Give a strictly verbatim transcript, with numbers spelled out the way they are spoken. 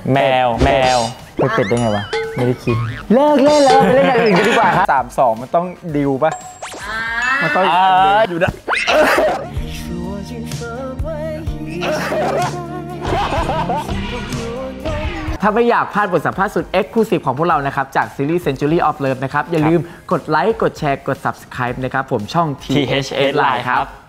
แมวแมวไปเป็ดได้ไงวะไม่ได้คิดเลิกเล่นแล้วไปเล่นอย่างอื่นกันดีกว่าครับสามสองมันต้องดิวปะมันต้องอยู่นะถ้าไม่อยากพลาดบทสัมภาษณ์สุด Exclusive ของพวกเรานะครับจากซีรีส์ Century of Love นะครับอย่าลืมกดไลค์กดแชร์กด Subscribe นะครับผมช่อง ที เอช เอส Line ครับ